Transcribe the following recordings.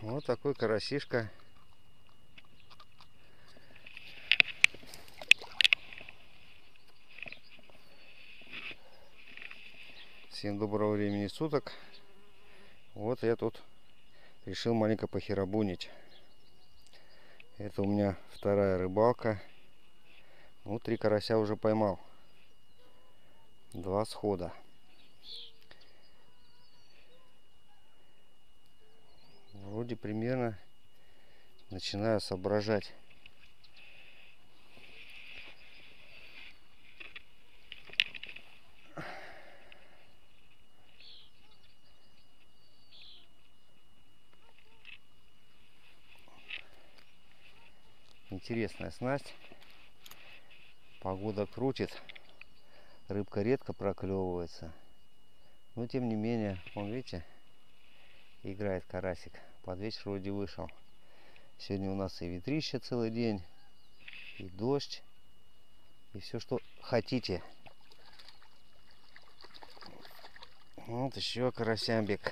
Вот такой карасишка. Всем доброго времени суток. Вот я тут решил маленько похерабунить. Это у меня вторая рыбалка. Ну, 3 карася уже поймал. 2 схода. Вроде примерно начинаю соображать. Интересная снасть. Погода крутит. Рыбка редко проклевывается. Но тем не менее, вон видите, играет карасик. Под вечер вроде вышел. Сегодня у нас и ветрище целый день, и дождь, и все, что хотите. Вот еще карасямбик.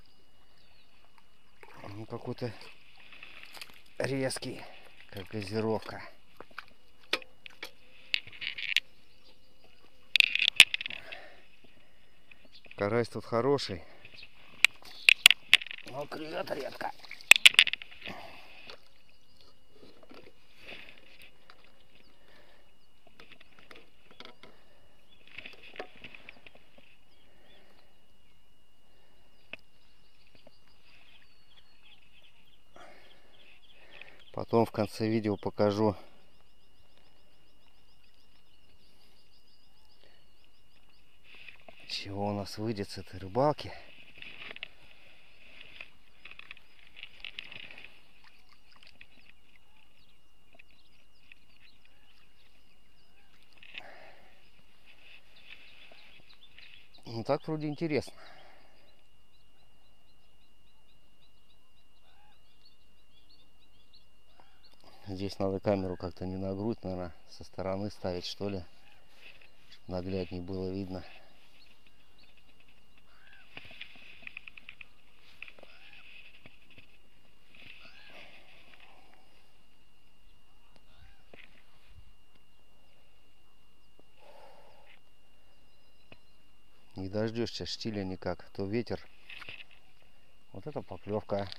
Он какой-то резкий, как газировка. Карась тут хороший, но клюет редко. Потом в конце видео покажу, чего у нас выйдет с этой рыбалки. Ну так вроде интересно. Здесь надо камеру как-то не на грудь, наверное, со стороны ставить, что ли. Наглядней было видно. Не дождешься штиля никак, то ветер. Вот это поклевка.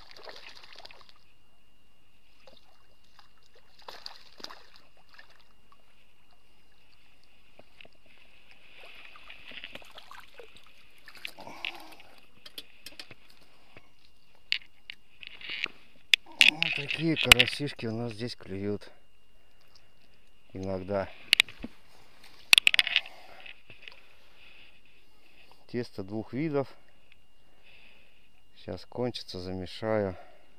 Вот такие карасишки у нас здесь клюют. Иногда. Тесто 2 видов. Сейчас кончится, замешаю.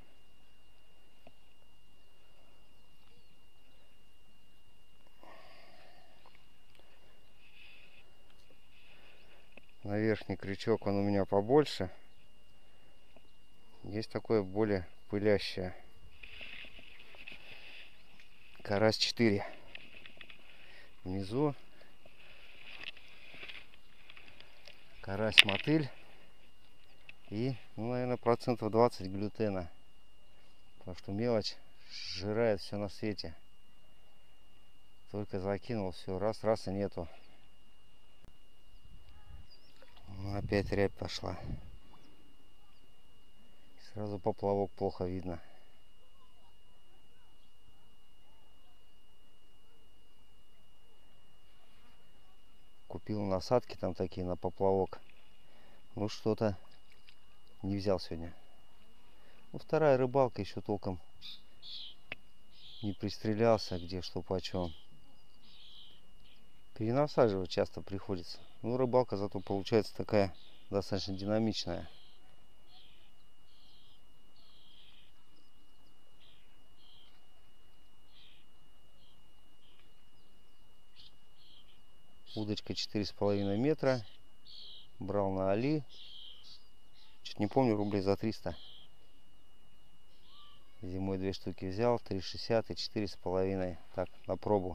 На верхний крючок он у меня побольше. Есть такое более пылящее. Карась 4. Внизу карась-мотыль. И, ну, наверное, процентов 20 глютена. Потому что мелочь сжирает все на свете. Только закинул, все, раз и нету. Ну, опять рябь пошла. Сразу поплавок плохо видно. Купил насадки там такие на поплавок. Ну, что-то не взял сегодня. Ну, вторая рыбалка, еще толком не пристрелялся, где что почем. Перенасаживать часто приходится. Ну, рыбалка зато получается такая достаточно динамичная. Удочка 4,5 метра. Брал на Али. Чуть не помню, рублей за 300. Зимой 2 штуки взял, 3,60 и 4,5. Так, на пробу.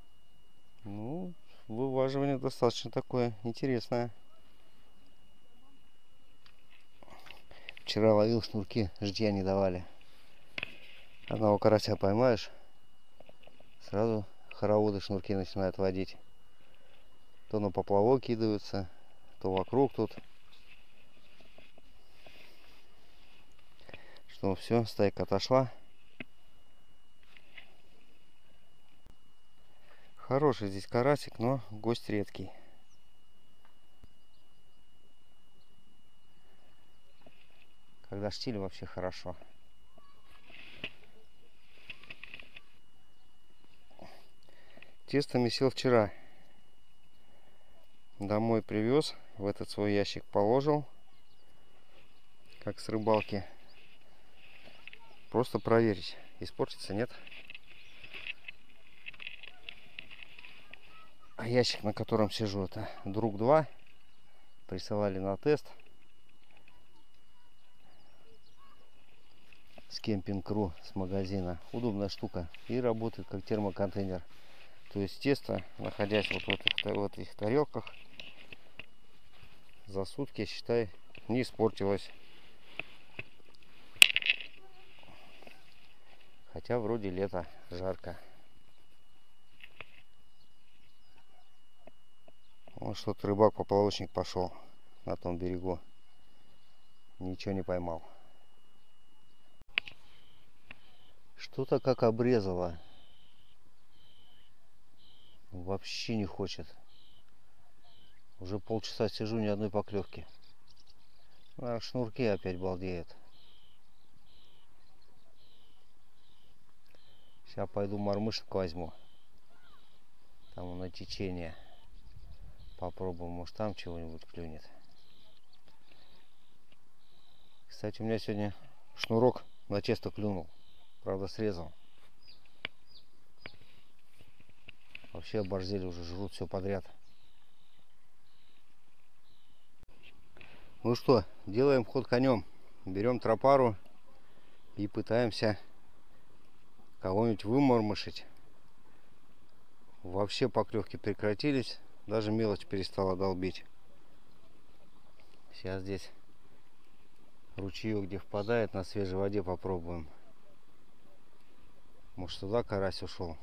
Ну, вываживание достаточно такое интересное. вчера ловил, шнурки житья не давали. Одного карася поймаешь, сразу хороводы шнурки начинают водить. То на поплавок кидаются, то вокруг тут. Что, все, стайка отошла. Хороший здесь карасик, но гость редкий. Когда штиль, вообще хорошо. Тесто месил вчера. Домой привез, в этот свой ящик положил, как с рыбалки. Просто проверить, испортится, нет. А ящик, на котором сижу, это Друг 2. Присылали на тест с Кемпинг.ру, с магазина. Удобная штука и работает как термоконтейнер. То есть тесто, находясь вот в этих тарелках, за сутки, считай, не испортилось. Хотя вроде лето, жарко. Вот что-то рыбак-поплавочник пошел на том берегу. Ничего не поймал. Что-то как обрезало. Вообще не хочет. Уже полчаса сижу, ни одной поклевки. А шнурки опять балдеют. Сейчас пойду мормышек возьму. Там на течение. Попробуем, может там чего-нибудь клюнет. Кстати, у меня сегодня шнурок на тесто клюнул. Правда, срезал. Вообще оборзели, уже жрут все подряд. Ну что, делаем ход конем. Берем тропару и пытаемся кого-нибудь вымормышить. Вообще поклевки прекратились. Даже мелочь перестала долбить. Сейчас здесь ручеек, где впадает, на свежей воде попробуем. Может, туда карась ушел.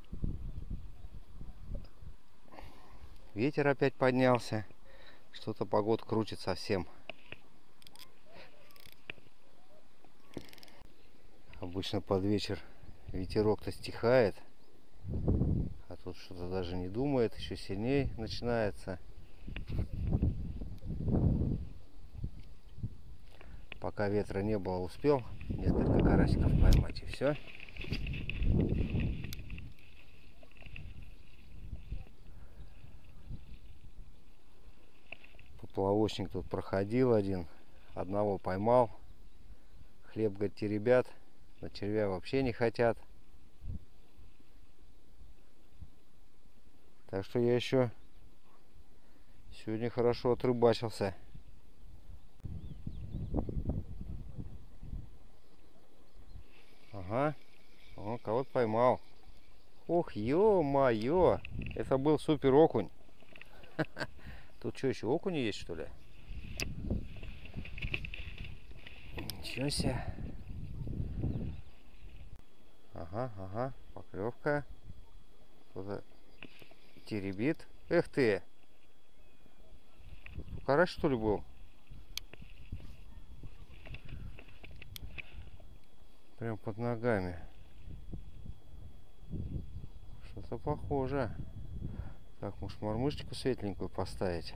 Ветер опять поднялся. Что-то погода крутит совсем. Обычно под вечер ветерок-то стихает. А тут что-то даже не думает. Еще сильнее начинается. Пока ветра не было, успел несколько карасиков поймать, и все. Поплавочник тут проходил один. Одного поймал. Хлеб, говорит, те ребят. На червя вообще не хотят. Так что я еще сегодня хорошо отрыбачился. Ага. О, кого-то поймал. Ох, ё-моё. Это был супер окунь. Тут что, еще окуни есть, что ли? Ничего себе. Ага, поклевка. Кто-то теребит. Эх ты. Карась, что ли, был? Прям под ногами. Что-то похоже. Так, может, мормышечку светленькую поставить?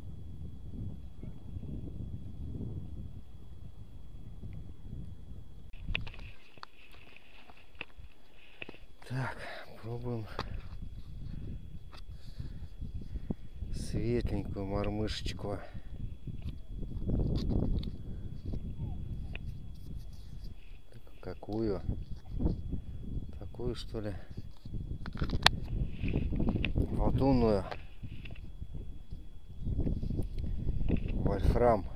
Так, пробуем светленькую мормышечку. Какую? Такую, что ли? Латунную. Вольфрам.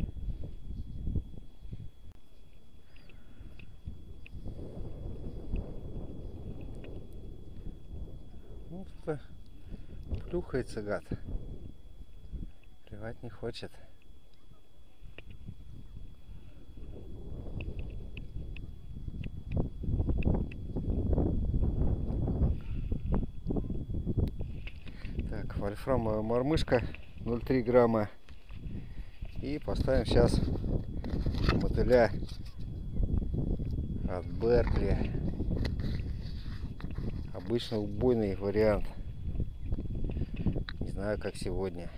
Ну, что-то плюхается, гад. Плевать не хочет. вольфрамовая мормышка 0,3 грамма. И поставим сейчас мотыля от Беркли. Обычно убойный вариант. Не знаю, как сегодня.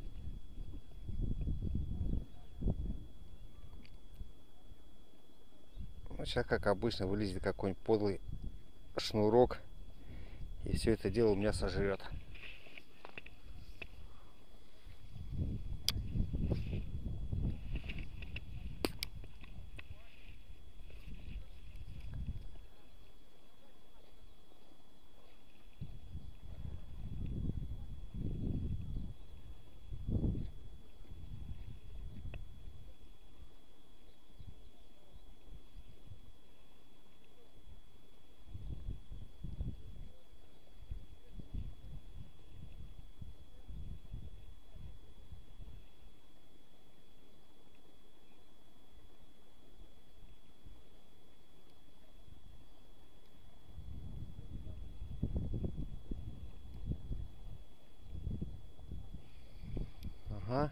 Ну, сейчас, как обычно, вылезет какой-нибудь подлый шнурок. И все это дело у меня сожрет. Ага.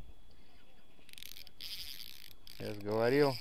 Я же говорил.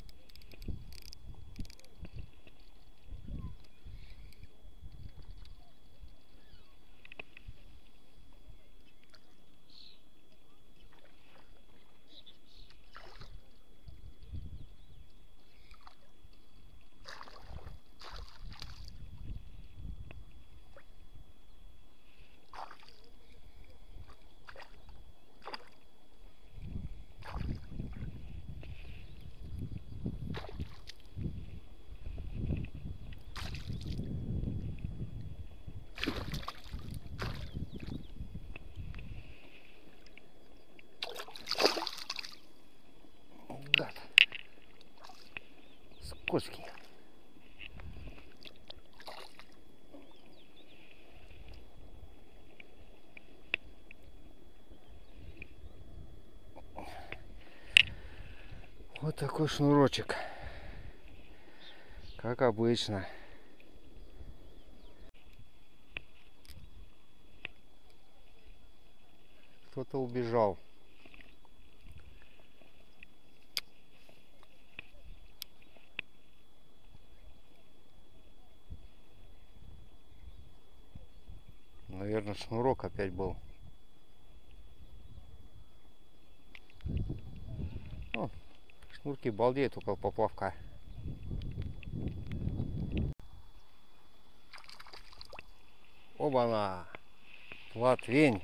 Гад. Скользкий. Вот такой шнурочек. Как обычно. Кто-то убежал. Наверное, шнурок опять был. О, шнурки балдеют около поплавка. Оба-на! Плотвень.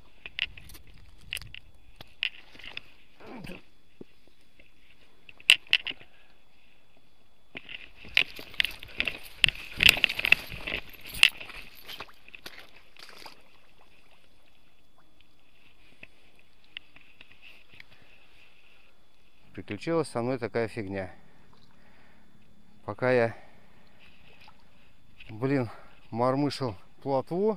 Приключилась со мной такая фигня. Пока я, мормышил плотву,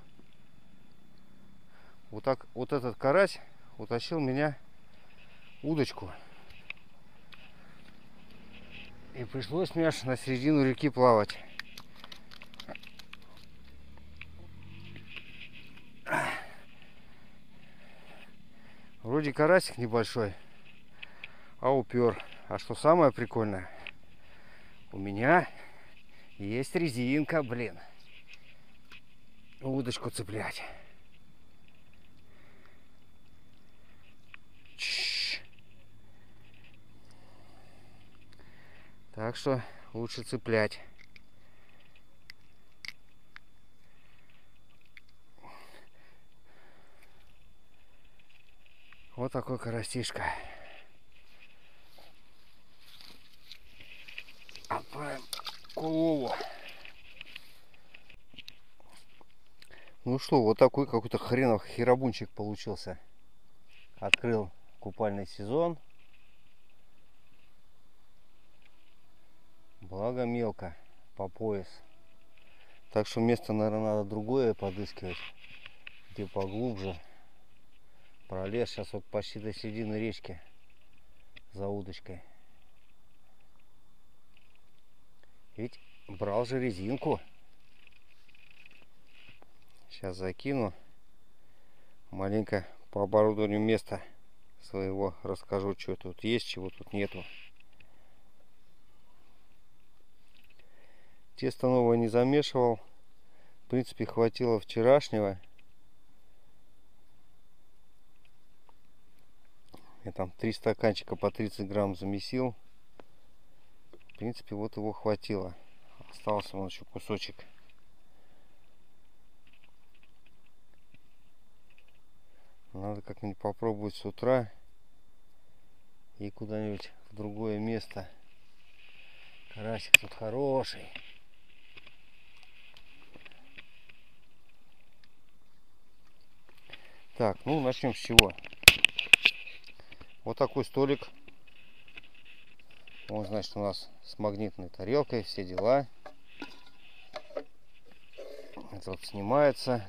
вот этот карась утащил меня удочку. И пришлось мне аж на середину реки плавать. Вроде карасик небольшой, а упер. А что самое прикольное, у меня есть резинка, блин. Удочку цеплять. Так что лучше цеплять. Вот такой карасишка. Отправим к улову. Ну что, вот такой какой-то хренов херобунчик получился. Открыл купальный сезон. Благо мелко, по пояс. Так что место, наверное, надо другое подыскивать, где поглубже. Пролез сейчас вот почти до середины речки за удочкой. Ведь брал же резинку. Сейчас закину. маленько по оборудованию места своего расскажу, что тут есть, чего тут нету. Тесто новое не замешивал. В принципе, хватило вчерашнего. Я там 3 стаканчика по 30 грамм замесил. В принципе, вот его хватило. Остался вон еще кусочек. Надо как-нибудь попробовать с утра и куда-нибудь в другое место. Карасик тут хороший. Так, ну начнем с чего. Вот такой столик. Он, значит, у нас с магнитной тарелкой, все дела. Это вот снимается.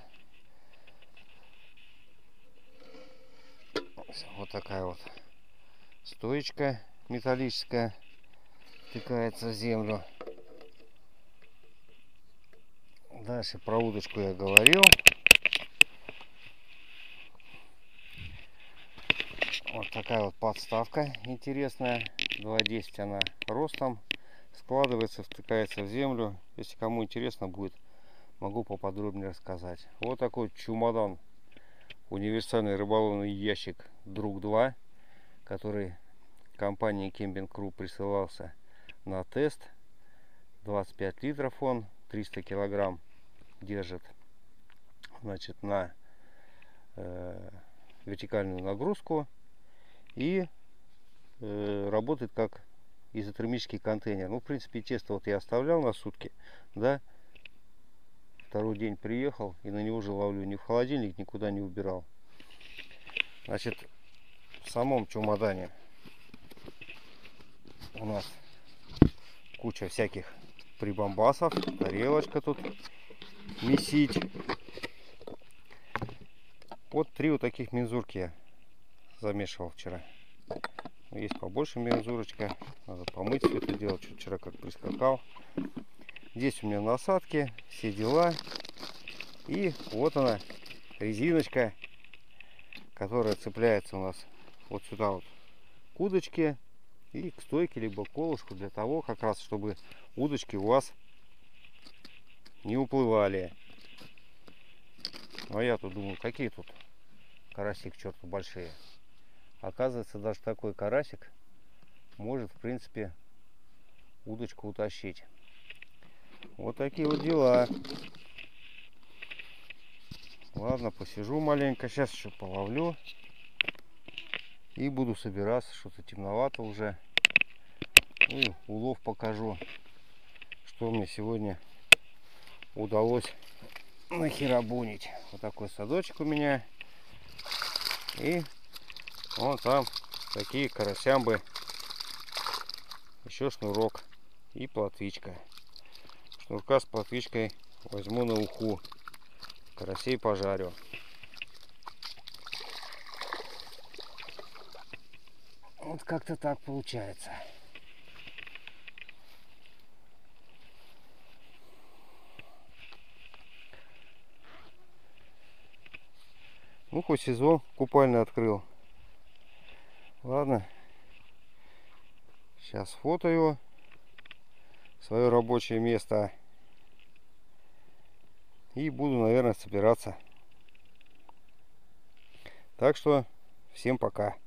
Вот такая вот стоечка металлическая втыкается в землю. Дальше про удочку я говорил. Вот такая вот подставка интересная. 2,10 она ростом. Складывается, втыкается в землю. Если кому интересно будет, могу поподробнее рассказать. Вот такой чемодан. Универсальный рыболовный ящик Друг 2, который компанией Camping Crew присылался на тест. 25 литров он, 300 килограмм держит, значит, на вертикальную нагрузку и работает как изотермический контейнер. Ну, в принципе, тесто вот я оставлял на сутки, да. Второй день приехал и на него же ловлю. Ни в холодильник, никуда не убирал. Значит, в самом чемодане у нас куча всяких прибамбасов. Тарелочка тут месить. Вот 3 вот таких мензурки я замешивал вчера. Есть побольше мензурочка. Надо помыть все это дело. Чуть вчера как прискакал. Здесь у меня насадки, все дела. И вот она, резиночка, которая цепляется у нас вот сюда вот к удочке и к стойке, либо к колышку, для того, как раз, чтобы удочки у вас не уплывали. А я тут думаю, какие тут караси к черту большие. Оказывается, даже такой карасик может, в принципе, удочку утащить. Вот такие вот дела. Ладно, посижу маленько. Сейчас еще половлю. И буду собираться. Что-то темновато уже. Ну и улов покажу. Что мне сегодня удалось нахерабунить. Вот такой садочек у меня. И вон там такие карасямбы. Еще шнурок. И плотвичка. Шнурка с плотвичкой возьму на уху. Карасей пожарю. Вот как-то так получается. Ну, хоть сезон купальный открыл. Ладно. Сейчас фотою свое рабочее место. И буду, наверное, собираться. Так что всем пока.